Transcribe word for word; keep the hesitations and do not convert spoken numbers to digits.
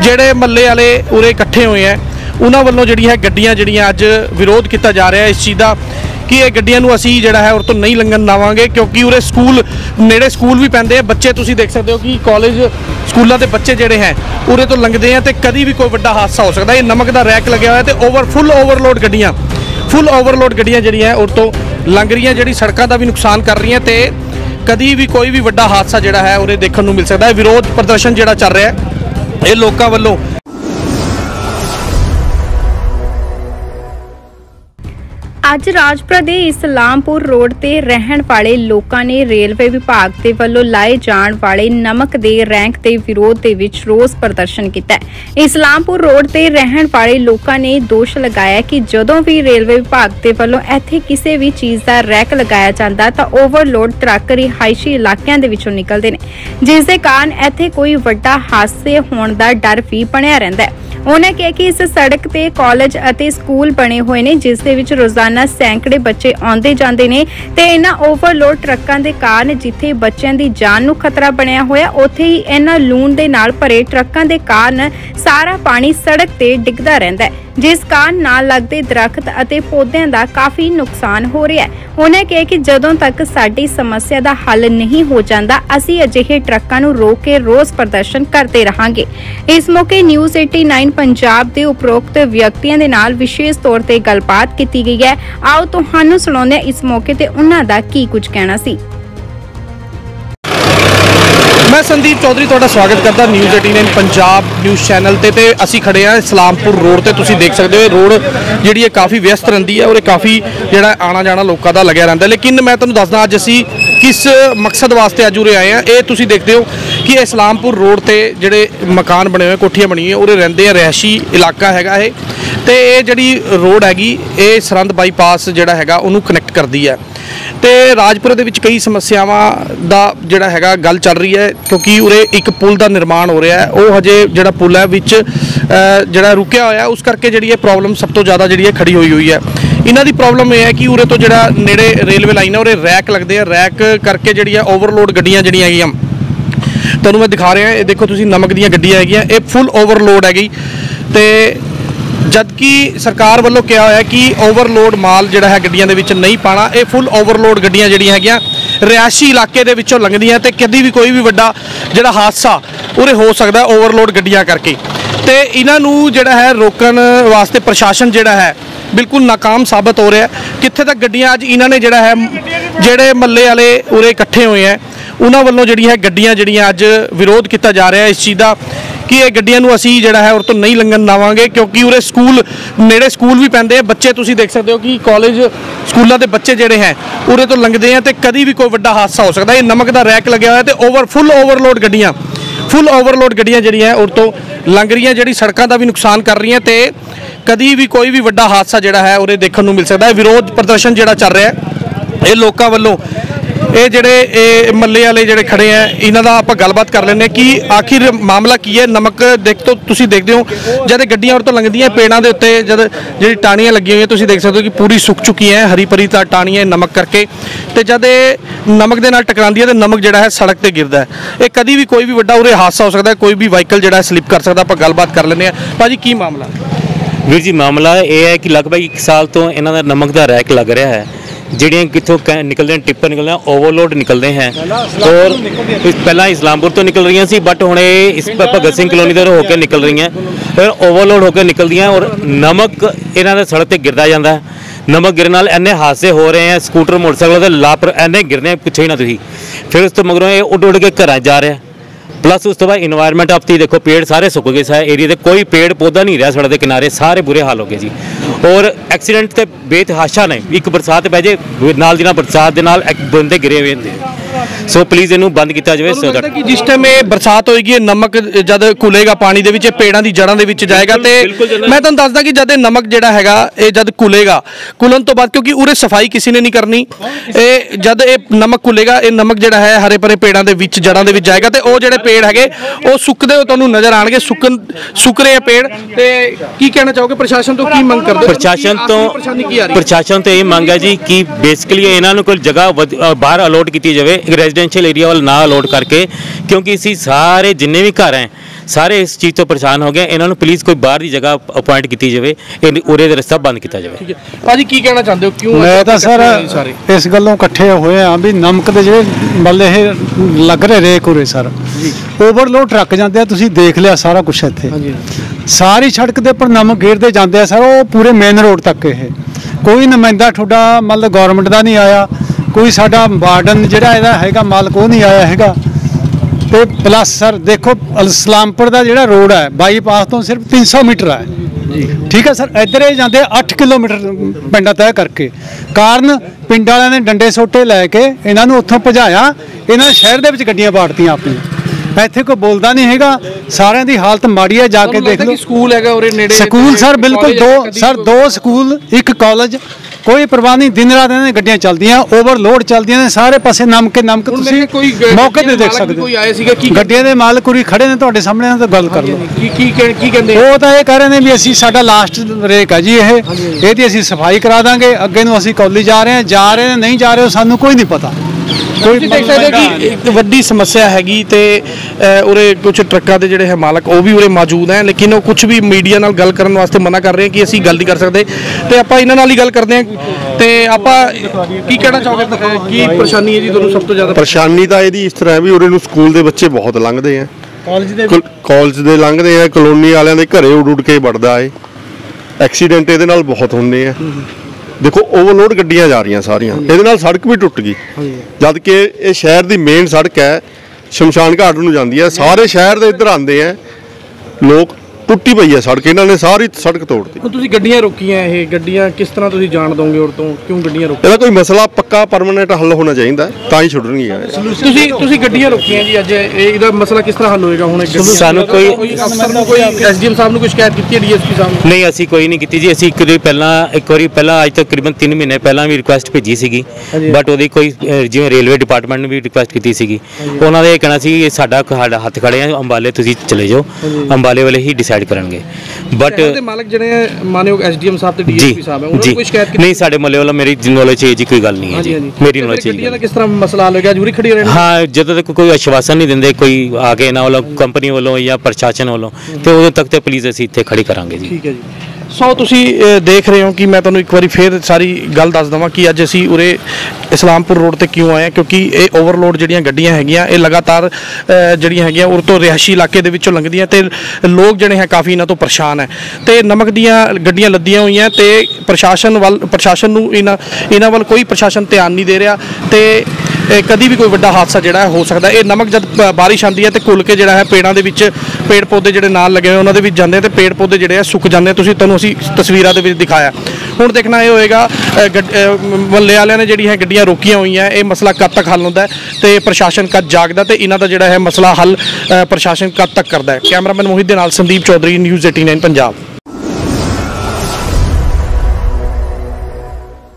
ਜਿਹੜੇ ਮੱਲੇ ਵਾਲੇ ਉਰੇ ਇਕੱਠੇ ਹੋਏ ਆ ਉਹਨਾਂ ਵੱਲੋਂ ਜਿਹੜੀ ਹੈ ਗੱਡੀਆਂ ਜਿਹੜੀਆਂ ਅੱਜ ਵਿਰੋਧ ਕੀਤਾ ਜਾ ਰਿਹਾ ਇਸ ਚੀਜ਼ ਦਾ कि ये गड्डियां नूं असीं जिहड़ा है उर तो नहीं लंघन देवांगे क्योंकि उरे स्कूल नेड़े स्कूल भी पैंदे आ बच्चे तुसीं देख सकते हो कि कॉलेज स्कूलों के बच्चे जिहड़े हैं उरे तो लंघदे हैं तो कभी भी कोई वड्डा हादसा हो सकता है। ये नमक का रैक लग्या होया तो ओवर फुल ओवरलोड गड्डियां फुल ओवरलोड गड्डियां जिहड़ियां उर तो लंघ रही जिहड़ी सड़कों का भी नुकसान कर रही हैं तो कभी भी कोई भी वड्डा हादसा जिहड़ा है उरे देखने नूं मिल सकता है। विरोध प्रदर्शन जिहड़ा चल रहा है ये लोगों वालों ਅੱਜ ਰਾਜਪੁਰਾ ਦੇ ਇਸਲਾਮਪੁਰ ਰੋਡ ਤੇ ਰਹਿਣ ਵਾਲੇ ਲੋਕਾਂ ਨੇ ਰੇਲਵੇ ਵਿਭਾਗ ਦੇ ਵੱਲੋਂ ਲਾਏ ਜਾਣ ਵਾਲੇ ਨਮਕ ਦੇ ਰੈਂਕ ਦੇ ਵਿਰੋਧ ਦੇ ਵਿੱਚ ਰੋਸ ਪ੍ਰਦਰਸ਼ਨ ਕੀਤਾ ਹੈ। ਇਸਲਾਮਪੁਰ ਰੋਡ ਤੇ ਰਹਿਣ ਵਾਲੇ ਲੋਕਾਂ ਨੇ ਦੋਸ਼ ਲਗਾਇਆ ਕਿ ਜਦੋਂ ਵੀ ਰੇਲਵੇ ਵਿਭਾਗ ਦੇ ਵੱਲੋਂ ਇੱਥੇ ਕਿਸੇ ਵੀ ਚੀਜ਼ ਦਾ ਰੈਕ ਲਗਾਇਆ ਜਾਂਦਾ ਤਾਂ ਓਵਰਲੋਡ ਟਰੱਕ ਰਿਹਾਇਸ਼ੀ ਇਲਾਕਿਆਂ ਦੇ ਵਿੱਚੋਂ ਨਿਕਲਦੇ ਨੇ ਜਿਸ ਦੇ ਕਾਰਨ ਇੱਥੇ ਕੋਈ ਵੱਡਾ ਹਾਦਸੇ ਹੋਣ ਦਾ ਡਰ ਵੀ ਬਣਿਆ ਰਹਿੰਦਾ ਹੈ। उन्होंने कहा कि इस सड़क ते कॉलेज अते स्कूल बने हुए ने जिस दे विच रोजाना सैकड़े बच्चे आउंदे जांदे ने ते इन्हां ओवरलोड ट्रक्कां दे कारण जिथे बच्चों की जान नूं खतरा बनिया होया उत्थे ही इन्हां लूण दे नाल भरे ट्रक्कां दे कारण सारा पानी सड़क ते डिगदा रहिंदा है जिस कारण नाल लगदे दरख्त अते पौधों का काफ़ी नुकसान हो रहा है। उन्होंने कहा कि जदों तक साडी समस्या का हल नहीं हो जाता असीं अजिहे ट्रक्कां नूं रोक के रोस प्रदर्शन करते रहांगे। इस मौके न्यूज़ नवासी पंजाब के उपरोक्त व्यक्तियों के नाल विशेष तौर पर गलबात की गई है। आओ तुहानूं सुणाउंदे इस मौके ते उन्हां दा की कुछ कहना सी। मैं संदीप चौधरी तुहाडा स्वागत करता न्यूज़ नवासी पंजाब न्यूज़ चैनल ते ते असी खड़े हैं इस्लामपुर रोड ते तुसीं देख सकते हो रोड जिहड़ी है काफ़ी व्यस्त रहिंदी है और काफ़ी जिहड़ा आना जाना लोगों का लग्या रहिंदा। लेकिन मैं तुहानूं दसदा अज असी किस मकसद वास्ते अज उरे आए हैं। ये तुसीं देखते हो कि इस्लामपुर रोड ते जिहड़े मकान बने हुए कोठियां बनी हुई उरे रहिंदे आ रिहायशी इलाका हैगा ये ते ये जिहड़ी रोड हैगी ये सरहंद बाईपास जिहड़ा हैगा उहनूं कनैक्ट करदी है तो राजपुरा दे विच कई समस्यावां दा जिहड़ा हैगा गल चल रही है क्योंकि उरे एक पुल का निर्माण हो रहा है वो हजे जिहड़ा पुल है विच जिहड़ा रुकिया होया उस करके जिहड़ी प्रॉब्लम सब तो ज़्यादा जिहड़ी खड़ी हुई हुई है। इन्हां दी प्रॉब्लम यह है कि उरे तो जिहड़ा नेड़े रेलवे लाइन है उरे रैक लगदे आ रैक करके जिहड़ी ओवरलोड गड्डियां जिहड़ियां हैगियां तुहानूं मैं दिखा रहा ये देखो तुसीं नमक दीयां गड्डियां हैगियां ये फुल ओवरलोड हैगी ते जबकि सरकार वालों कहा है कि ओवरलोड माल जिहड़ा है गड्डियां दे विच नहीं पाना ये फुल ओवरलोड गड्डियां जिहड़ियां हैगियां रिहायशी इलाके दे विचों लंघदियां ते कदी भी कोई भी वड्डा जिहड़ा हादसा उरे हो सकदा ओवरलोड गड्डियां करके ते इन्हां नूं जिहड़ा है रोकण वास्ते प्रशासन जिहड़ा है बिल्कुल नाकाम साबित हो रहा है। कित्थे तक गड्डियां अज इन्हां ने जिहड़ा है जिहड़े मल्ले वाले उरे इकट्ठे होए हैं उन्हां वल्लों जिहड़ी है गड्डियां जिहड़ियां अज विरोध किया जा रहा है इस चीज़ का कि ये गड्डियां नूं असीं जिहड़ा है उर तो नहीं लंघन देवांगे क्योंकि उरे स्कूल नेड़े स्कूल भी पैंदे आ बच्चे तुसीं देख सकते हो कि कॉलेज स्कूलों के बच्चे जिहड़े हैं उरे तो लंघदे हैं तो कभी भी कोई वड्डा हादसा हो सकता है। ये नमक का रैक लग्या होया तो ओवर फुल ओवरलोड गड्डियां फुल ओवरलोड गड्डियां जिहड़ियां उर तो लंघ रही जिहड़ी सड़कों का भी नुकसान कर रही हैं तो कभी भी कोई भी वड्डा हादसा जिहड़ा है उरे देखने नूं मिल सकता है। विरोध प्रदर्शन जिहड़ा चल रहा है ये लोगों वालों ये जिहड़े मल्ले वाले जिहड़े खड़े हैं इन्हां दा आपां गलबात कर लैंदे कि आखिर मामला की है। नमक देख तो तुसीं देखते हो जद गड्डियां उर तो लंघदियां पेड़ां दे उत्ते जद जिहड़ी टाणियां लगी हुई तुसीं देख सकते हो कि पूरी सुक चुकी हैं हरी भरी टाणियां नमक करके तो जद नमक दे नाल टकरांदी है तो नमक जिहड़ा है सड़क ते गिरदा है ये कभी भी कोई भी वड्डा उरे हादसा हो सकता है कोई भी व्हीकल जिहड़ा स्लिप कर सकता। आपां गलबात कर लैंदे आ भाजी की मामला वीर जी मामला ये है कि लगभग एक साल तो इन्हां दा नमक दा रैक लग रहा है ਜਿਹੜੀਆਂ ਕਿੱਥੋਂ ਨਿਕਲਦੇ टिप्पर निकलते हैं ओवरलोड निकलते हैं और पहला इस्लामपुर तो निकल रही सी बट हुणे इस भगत सिंह कलोनी तो होकर निकल रही हैं फिर ओवरलोड होकर निकलती हैं और नमक इन्हां दे सड़क ते गिरदा जांदा है। नमक गिरन नाल इन्ने हादसे हो रहे हैं स्कूटर मोटरसाइकिल दे लापर इन्ने गिरने पुछो ही ना तुसीं फिर उस तो मगरों ये उड़ उड़ के घरां जा रहा है प्लस उस तो बाद इन्वायरमेंट आप देखो पेड़ सारे सुक गए सारे एरिए से कोई पेड़ पौधा नहीं रहा सड़क के किनारे सारे बुरे हाल हो गए जी और एक्सीडेंट तो बेतहाशा ने एक बरसात पै जाए नाल दी नाल बरसात दे नाल बंदे गिरे हुए हैं सो प्लीज़ इनू बंद किया जाए सो दैट कि जिस टाइम बरसात होएगी नमक जद घुलेगा पानी दे विच पेड़ां दी जड़ां दे विच जाएगा तो मैं तुहानूं दसदा कि जद नमक जिहड़ा हैगा ये जद घुलेगा घुलन तो बाद क्योंकि उरे सफाई किसी ने नहीं करनी ये जद ये नमक घुलेगा ये नमक जिहड़ा है हरे भरे पेड़ां दे विच जड़ां दे विच जाएगा तो वो जिहड़े पेड़ हैगे वो सुकदे हो तुहानूं नज़र आउणगे सुकन सुक रहे हैं पेड़ ते की कहना चाहोगे प्रशासन तो की मंग करदे प्रशासन तो प्रशासन तो यही मंग है जी कि बेसिकली इन्हां नूं कोई जगह बाहर अलॉट की जाए ਰੈਜ਼ੀਡੈਂਸ਼ੀਅਲ ਏਰੀਆ ਵੱਲ ਨਾ ਅਲੋਟ ਕਰਕੇ, ਕਿਉਂਕਿ ਅਸੀਂ ਸਾਰੇ ਜਿੰਨੇ ਵੀ ਘਰ ਹੈ ਸਾਰੇ ਇਸ ਚੀਜ਼ ਤੋਂ ਪਰੇਸ਼ਾਨ ਹੋ ਗਏ। ਇਹਨਾਂ ਨੂੰ ਪਲੀਜ਼ ਕੋਈ ਬਾਹਰ ਦੀ ਜਗ੍ਹਾ ਅਪਾਇੰਟ ਕੀਤੀ ਜਾਵੇ, ਇਹ ਉਰੇ ਦਾ ਰਸਤਾ ਬੰਦ ਕੀਤਾ ਜਾਵੇ। ਠੀਕ ਹੈ ਭਾਜੀ, ਕੀ ਕਹਿਣਾ ਚਾਹੁੰਦੇ ਹੋ? ਕਿਉਂ ਮੈਂ ਤਾਂ ਸਰ ਇਸ ਗੱਲੋਂ ਇਕੱਠੇ ਹੋਏ ਆ ਵੀ ਨਮਕ ਦੇ ਜਿਹੜੇ ਮਤਲਬ ਇਹ ਲੱਗ ਰਹੇ ਰੇਕ ਉਰੇ ਸਰ ਓਵਰਲੋਡ ਟਰੱਕ ਜਾਂਦੇ ਆ, ਤੁਸੀਂ ਦੇਖ ਲਿਆ ਸਾਰਾ ਕੁਛ ਇੱਥੇ ਸਾਰੀ ਸੜਕ ਦੇ ਉੱਪਰ ਨਮਕ ਗੇਰਦੇ ਜਾਂਦੇ ਆ ਸਰ, ਉਹ ਪੂਰੇ ਮੇਨ ਰੋਡ ਤੱਕ। ਇਹ ਕੋਈ ਨੁਮਾਇੰਦਾ ਤੁਹਾਡਾ ਮਤਲਬ ਗੌਰਮੈਂਟ ਦਾ ਨਹੀਂ ਆਇਆ, ਕੋਈ ਸਾਡਾ ਵਾਰਡਨ ਜਿਹੜਾ ਇਹਦਾ ਹੈਗਾ ਮਾਲਕ ਉਹ ਨਹੀਂ ਆਇਆ ਹੈਗਾ। ਤੇ ਪਲੱਸ ਸਰ ਦੇਖੋ ਇਸਲਾਮਪੁਰ ਦਾ ਜਿਹੜਾ ਰੋਡ ਹੈ ਬਾਈਪਾਸ ਤੋਂ ਸਿਰਫ ਤਿੰਨ ਸੌ ਮੀਟਰ ਹੈ ਜੀ, ਠੀਕ ਹੈ ਸਰ। ਇੱਧਰ ਇਹ ਜਾਂਦੇ ਅੱਠ ਕਿਲੋਮੀਟਰ ਪਿੰਡਾਂ ਤੈਅ ਕਰਕੇ, ਕਾਰਨ ਪਿੰਡ ਵਾਲਿਆਂ ਨੇ ਡੰਡੇ ਸੋਟੇ ਲੈ ਕੇ ਇਹਨਾਂ ਨੂੰ ਉੱਥੋਂ ਭਜਾਇਆ, ਇਹਨਾਂ ਨੇ ਸ਼ਹਿਰ ਦੇ ਵਿੱਚ ਗੱਡੀਆਂ ਬਾੜਤੀਆਂ ਆਪਣੀਆਂ। ਇੱਥੇ ਕੋਈ ਬੋਲਦਾ ਨਹੀਂ ਹੈਗਾ, ਸਾਰਿਆਂ ਦੀ ਹਾਲਤ ਮਾੜੀ ਹੈ, ਜਾ ਕੇ ਦੇਖ ਲਓ। ਸਕੂਲ ਹੈਗਾ ਉਰੇ ਨੇੜੇ? ਸਕੂਲ ਸਰ ਬਿਲਕੁਲ ਦੋ ਸਰ ਦੋ ਸਕੂਲ, ਇੱਕ ਕਾਲਜ, ਕੋਈ ਪ੍ਰਵਾਹ ਨਹੀਂ। ਦਿਨ ਰਾਤ ਇਹਨਾਂ ਦੀਆਂ ਗੱਡੀਆਂ ਚੱਲਦੀਆਂ, ਓਵਰਲੋਡ ਚੱਲਦੀਆਂ ਨੇ ਸਾਰੇ ਪਾਸੇ, ਨਮਕ ਨਮਕ ਤੁਸੀਂ ਮੌਕੇ ਤੇ ਦੇਖ ਸਕਦੇ ਹੋ। ਗੱਡੀਆਂ ਦੇ ਮਾਲਕ ਉਰੀ ਖੜੇ ਨੇ ਤੁਹਾਡੇ ਸਾਹਮਣੇ, ਇਹਨਾਂ ਤੋਂ ਗੱਲ ਕਰ ਲਓ। ਕੀ ਕੀ ਕੀ ਕਹਿੰਦੇ? ਉਹ ਤਾਂ ਇਹ ਕਹਿ ਰਹੇ ਨੇ ਵੀ ਅਸੀਂ ਸਾਡਾ ਲਾਸਟ ਰੇਕ ਹੈ ਜੀ ਇਹ, ਇਹਦੀ ਅਸੀਂ ਸਫਾਈ ਕਰਾ ਦਾਂਗੇ, ਅੱਗੇ ਨੂੰ ਅਸੀਂ ਕੌਲੀ ਜਾ ਰਹੇ ਹਾਂ, ਜਾ ਰਹੇ ਨੇ ਨਹੀਂ ਜਾ ਰਹੇ ਸਾਨੂੰ ਕੋਈ ਨਹੀਂ ਪਤਾ। ਕੋਈ ਦੇਖ ਸਕਦੇ ਕਿ ਇੱਕ ਵੱਡੀ ਸਮੱਸਿਆ ਹੈਗੀ ਤੇ ਉਰੇ ਕੁਝ ਟਰੱਕਾਂ ਦੇ ਜਿਹੜੇ ਹੈ ਮਾਲਕ ਉਹ ਵੀ ਉਰੇ ਮੌਜੂਦ ਹੈ, ਲੇਕਿਨ ਉਹ ਕੁਝ ਵੀ ਮੀਡੀਆ ਨਾਲ ਗੱਲ ਕਰਨ ਵਾਸਤੇ ਮਨਾ ਕਰ ਰਹੇ ਕਿ ਅਸੀਂ ਗੱਲ ਨਹੀਂ ਕਰ ਸਕਦੇ। ਤੇ ਆਪਾਂ ਇਹਨਾਂ ਨਾਲ ਹੀ ਗੱਲ ਕਰਦੇ ਹਾਂ। ਤੇ ਆਪਾਂ ਕੀ ਕਹਿਣਾ ਚਾਹੋਗੇ, ਕੀ ਪਰੇਸ਼ਾਨੀ ਹੈ ਜੀ ਤੁਹਾਨੂੰ ਸਭ ਤੋਂ ਜ਼ਿਆਦਾ? ਪਰੇਸ਼ਾਨੀ ਤਾਂ ਇਹਦੀ ਇਸ ਤਰ੍ਹਾਂ ਹੈ ਵੀ ਉਰੇ ਨੂੰ ਸਕੂਲ ਦੇ ਬੱਚੇ ਬਹੁਤ ਲੰਘਦੇ ਆ, ਕਾਲਜ ਦੇ ਕਾਲਜ ਦੇ ਲੰਘਦੇ ਆ, ਕਲੋਨੀ ਵਾਲਿਆਂ ਦੇ ਘਰੇ ਉੱਡ ਉੱਡ ਕੇ ਵੜਦਾ ਏ, ਐਕਸੀਡੈਂਟ ਇਹਦੇ ਨਾਲ ਬਹੁਤ ਹੁੰਦੇ ਆ। ਦੇਖੋ ਓਵਰਲੋਡ ਗੱਡੀਆਂ ਜਾ ਰਹੀਆਂ ਸਾਰੀਆਂ, ਇਹਦੇ ਨਾਲ ਸੜਕ ਵੀ ਟੁੱਟ ਗਈ, ਜਦ ਕਿ ਇਹ ਸ਼ਹਿਰ ਦੀ ਮੇਨ ਸੜਕ ਹੈ, ਸ਼ਮਸ਼ਾਨ ਘਾਟ ਨੂੰ ਜਾਂਦੀ ਹੈ, ਸਾਰੇ ਸ਼ਹਿਰ ਦੇ ਇੱਧਰ ਆਉਂਦੇ ਆ ਲੋਕ। ਟੁੱਟੀ ਪਈ ਹੈ ਸੜਕ, ਇਹਨਾਂ ਨੇ ਸਾਰੀ ਸੜਕ ਤੋੜਤੀ। ਹੁਣ ਤੁਸੀਂ ਗੱਡੀਆਂ ਰੋਕੀਆਂ, ਇਹ ਗੱਡੀਆਂ ਕਿਸ ਤਰ੍ਹਾਂ ਤੁਸੀਂ ਜਾਣ ਦੋਗੇ ਔਰ ਤੋਂ? ਕਿਉਂ ਗੱਡੀਆਂ ਰੋਕੀਆਂ? ਇਹਦਾ ਕੋਈ ਮਸਲਾ ਪੱਕਾ ਪਰਮਾਨੈਂਟ ਹੱਲ ਹੋਣਾ ਚਾਹੀਦਾ, ਤਾਂ ਹੀ ਛੁੱਟਣਗੀਆਂ। ਤੁਸੀਂ ਤੁਸੀਂ ਗੱਡੀਆਂ ਰੋਕੀਆਂ ਜੀ ਅੱਜ, ਇਹਦਾ ਮਸਲਾ ਕਿਸ ਤਰ੍ਹਾਂ ਹੱਲ ਹੋਏਗਾ? ਹੁਣ ਸਾਨੂੰ ਕੋਈ ਅਫਸਰ ਨੂੰ, ਕੋਈ ਐਸਡੀਐਮ ਸਾਹਿਬ ਨੂੰ ਕੋਈ ਸ਼ਿਕਾਇਤ ਕੀਤੀ ਹੈ, ਡੀਐਸਪੀ ਸਾਹਿਬ ਨੂੰ? ਨਹੀਂ, ਅਸੀਂ ਕੋਈ ਨਹੀਂ ਕੀਤੀ ਜੀ। ਅਸੀਂ ਇੱਕ ਵਾਰੀ ਪਹਿਲਾਂ ਇੱਕ ਵਾਰੀ ਪਹਿਲਾਂ ਅੱਜ ਤਕਰੀਬਨ ਤਿੰਨ ਮਹੀਨੇ ਪਹਿਲਾਂ ਵੀ ਰਿਕੁਐਸਟ ਭੇਜੀ ਸੀਗੀ, ਬਟ ਉਹਦੀ ਕੋਈ ਜਿਵੇਂ ਰੇਲਵੇ ਡਿਪਾਰਟਮੈਂਟ ਨੂੰ ਵੀ ਰਿਕੁਐਸਟ ਕੀਤੀ ਸੀਗੀ, ਉਹਨਾਂ ਦੇ ਇਹ ਕਹਿਣਾ ਸੀ ਸਾਡਾ ਹੱਥ ਖੜੇ ਆ, ਅੰਬਾਲੇ ਤੁਸੀਂ ਚਲੇ ਜਾਓ, ਅੰਬਾਲੇ ਵਾਲੇ ਹੀ ਡਿਸਾਈਡ ਕਰਨਗੇ। ਬਟ ਦੇ ਮਾਲਕ ਜਿਹੜੇ ਮਾਨਯੋਗ ਐਸਡੀਐਮ ਸਾਹਿਬ ਤੇ ਡੀਐਸਪੀ ਸਾਹਿਬ ਹੈ, ਉਹਨਾਂ ਨੂੰ ਕੋਈ ਸ਼ਿਕਾਇਤ ਕੀਤੀ? ਨਹੀਂ, ਸਾਡੇ ਮੱਲੇ ਵਾਲਾ ਮੇਰੀ ਨੌਲੇਜ ਹੈ ਜੀ, ਕੋਈ ਗੱਲ ਨਹੀਂ ਹੈ ਜੀ, ਮੇਰੀ ਨੌਲੇਜ ਹੈ। ਗੱਡੀਆਂ ਦਾ ਕਿਸ ਤਰ੍ਹਾਂ ਮਸਲਾ ਹੱਲ ਹੋਏਗਾ? ਜੂਰੀ ਖੜੀ ਰਹਿਣੀ? ਹਾਂ, ਜਦੋਂ ਤੱਕ ਕੋਈ ਆਸ਼ਵਾਸਨ ਨਹੀਂ ਦਿੰਦੇ ਕੋਈ ਆ ਕੇ ਇਹਨਾਂ ਵੱਲੋਂ, ਕੰਪਨੀ ਵੱਲੋਂ ਜਾਂ ਪ੍ਰਸ਼ਾਸਨ ਵੱਲੋਂ, ਤੇ ਉਦੋਂ ਤੱਕ ਤੇ ਪਲੀਜ਼ ਅਸੀਂ ਇੱਥੇ ਖੜੀ ਕਰਾਂਗੇ ਜੀ। ਠੀਕ ਹੈ ਜੀ। ਸੋ ਤੁਸੀਂ ਦੇਖ ਰਹੇ ਹੋ ਕਿ ਮੈਂ ਤੁਹਾਨੂੰ ਇੱਕ ਵਾਰੀ ਫੇਰ ਸਾਰੀ ਗੱਲ ਦੱਸ ਦਵਾਂ ਕਿ ਅੱਜ ਅਸੀਂ ਉਰੇ ਇਸਲਾਮਪੁਰ ਰੋਡ ਤੇ ਕਿਉਂ ਆਏ, ਕਿਉਂਕਿ ਇਹ ਓਵਰਲੋਡ ਜਿਹੜੀਆਂ ਗੱਡੀਆਂ ਹੈਗੀਆਂ ਇਹ ਲਗਾਤਾਰ ਜਿਹੜੀਆਂ ਹੈਗੀਆਂ ਉਰ ਤੋਂ ਰਿਹਾਇਸ਼ੀ ਇਲਾਕੇ ਦੇ ਵਿੱਚੋਂ ਲੰਘਦੀਆਂ ਤੇ ਲੋਕ ਜਿਹੜੇ ਹੈ ਕਾਫੀ ਇਹਨਾਂ ਤੋਂ ਪਰੇਸ਼ਾਨ ਹੈ। ਤੇ ਨਮਕ ਦੀਆਂ ਗੱਡੀਆਂ ਲੱਦੀਆਂ ਹੋਈਆਂ ਤੇ ਪ੍ਰਸ਼ਾਸਨ ਵੱਲ ਪ੍ਰਸ਼ਾਸਨ ਨੂੰ ਇਹਨਾਂ ਇਹਨਾਂ ਵੱਲ ਕੋਈ ਪ੍ਰਸ਼ਾਸਨ ਧਿਆਨ ਨਹੀਂ ਦੇ ਰਿਹਾ ਤੇ ਕਦੀ ਵੀ ਕੋਈ ਵੱਡਾ ਹਾਦਸਾ ਜਿਹੜਾ ਹੋ ਸਕਦਾ। ਇਹ ਨਮਕ ਜਦ ਬਾਰਿਸ਼ ਆਉਂਦੀ ਹੈ ਤੇ ਘੁੱਲ ਕੇ ਜਿਹੜਾ ਹੈ ਪੇੜਾਂ ਦੇ ਵਿੱਚ, ਪੇੜ ਪੌਦੇ ਜਿਹੜੇ ਨਾਲ ਲੱਗੇ ਹੋਏ ਉਹਨਾਂ ਦੇ ਵਿੱਚ ਜਾਂਦੇ ਤੇ ਪੇੜ ਪੌਦੇ ਜਿਹੜੇ ਆ ਸੁੱਕ ਜਾਂਦੇ। ਤੁਸੀਂ ਤੁਹਾਨੂੰ ਅਸੀਂ ਤਸਵੀਰਾਂ ਦੇ ਵਿੱਚ ਦਿਖਾਇਆ। ਹੁਣ ਦੇਖਣਾ ਇਹ ਹੋਏਗਾ ਮਹੱਲੇ ਵਾਲਿਆਂ ਨੇ ਜਿਹੜੀ ਹੈ ਗੱਡੀਆਂ ਰੋਕੀਆਂ ਹੋਈਆਂ, ਇਹ ਮਸਲਾ ਕਦ ਤੱਕ ਹੱਲ ਹੁੰਦਾ ਹੈ ਤੇ ਪ੍ਰਸ਼ਾਸਨ ਕਦ ਜਾਗਦਾ ਤੇ ਇਹਨਾਂ ਦਾ ਜਿਹੜਾ ਹੈ ਮਸਲਾ ਹੱਲ ਪ੍ਰਸ਼ਾਸਨ ਕਦ ਤੱਕ ਕਰਦਾ ਹੈ। ਕੈਮਰਾਮੈਨ ਮੋਹਿਤ ਦੇ ਨਾਲ Sandeep Chaudhary, news eighteen nine Punjab.